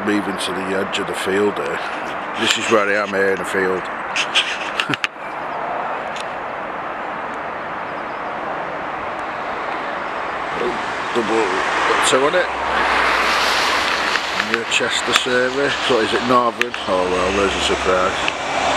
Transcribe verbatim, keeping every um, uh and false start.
moving to the edge of the field here. This is where I am here in the field. Double got two on it. And your Chester Survey. What is it, Northern? Oh well, there's a surprise.